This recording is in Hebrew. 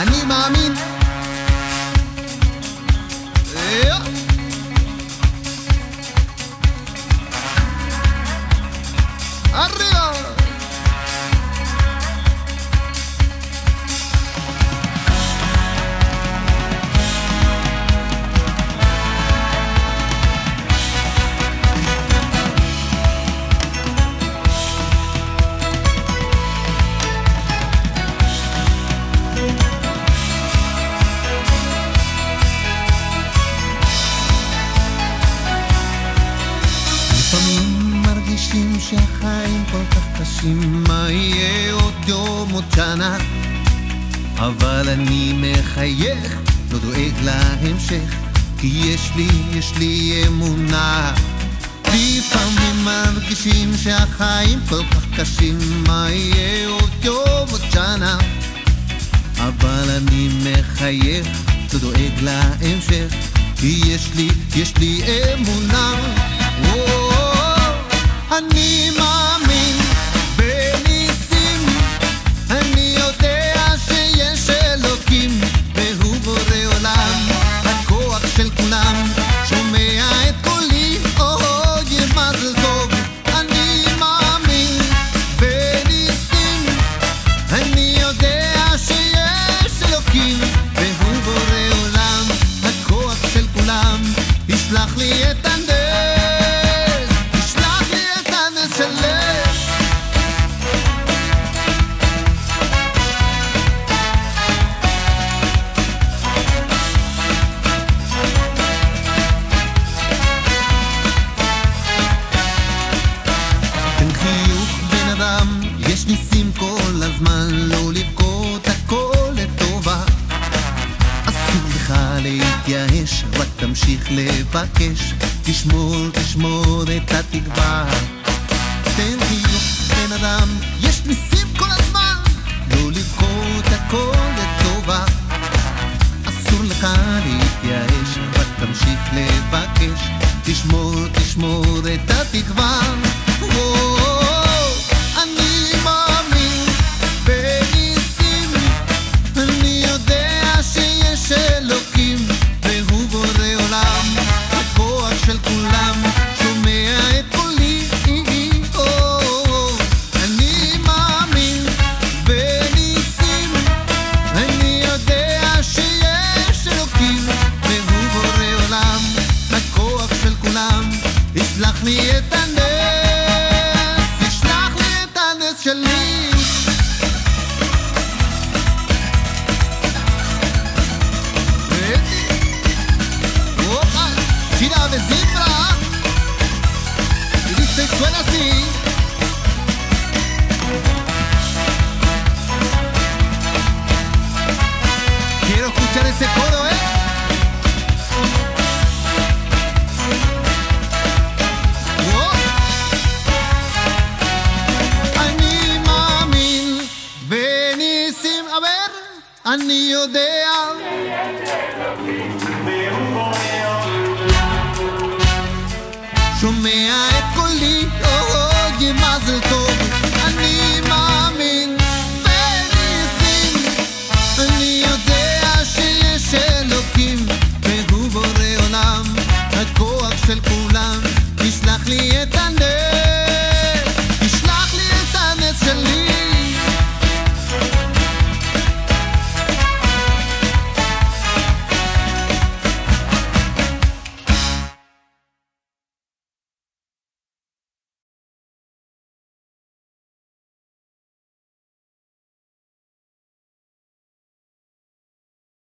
אני מאמין. arriba. מרגישים שהחיים כל כך קשים, מה יהיה עוד יום עוד שנה, אבל אני מחייך, לא דואג להמשך, כי יש לי אמונה. לפעמים מרגישים שהחיים כל כך קשים, מה יהיה עוד יום עוד שנה, אבל אני מחייך, לא דואג להמשך, כי יש לי אמונה. אני מאמין בניסים, אני יודע שיש אלוקים והוא בורא עולם, הכוח של כולם שומע את קולי, אוי מזל טוב. אני מאמין בניסים, אני יודע שיש אלוקים והוא בורא עולם, הכוח של כולם ישלח לי את הנס. יש ניסים כל הזמן, לא לבכות, הכל לטובה. אסור לך להתייאש, רק תמשיך לבקש, תשמור את התקווה. תן חיוך בן אדם, יש ניסים כל הזמן, לא לבכות, הכל לטובה. אסור לך להתייאש, רק תמשיך לבקש, תשמור את התקווה. של כולם שומע את קולי, אני מאמין בניסים, אני יודע שיש אלוקים והוא בורא עולם, הכוח של כולם ישלח לי את הנס, ישלח לי את הנס שלי. China de Zimbra y dice suena así. Quiero escuchar ese coro, אני מאמין בניסים, a ver, אני יודע שומע את קולי, אוי מזל טוב. אני מאמין בניסים, אני יודע שיש אלוקים והוא בורא עולם, הכוח של כולם ישלח לי את הנס.